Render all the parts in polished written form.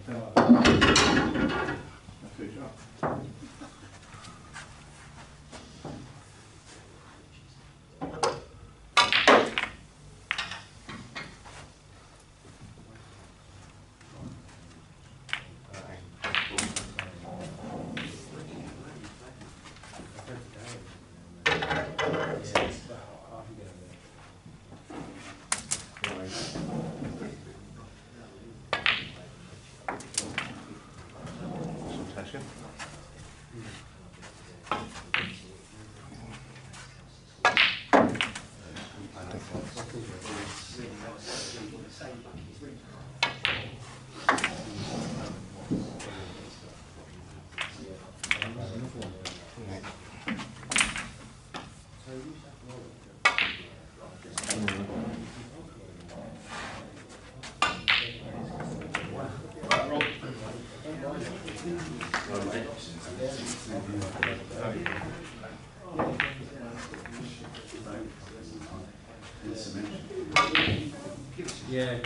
Yeah.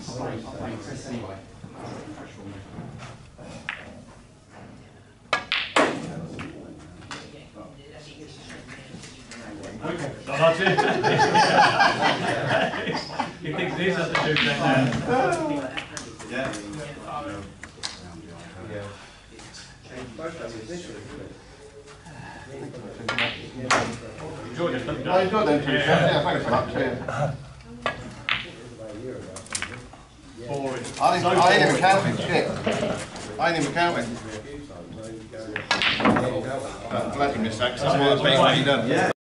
That's it. He thinks these are the two things now. Yeah. Enjoyed it, I enjoyed them two. Yeah, thanks for that. Cheers. I ain't even counting shit. I ain't even counting. I'm glad you missed that because that's what I was making you done.